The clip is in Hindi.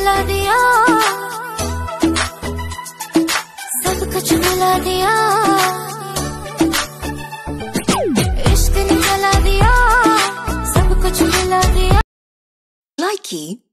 मिला दिया, सब कुछ मिला दिया, इश्क ने जला दिया, सब कुछ मिला दिया। Likey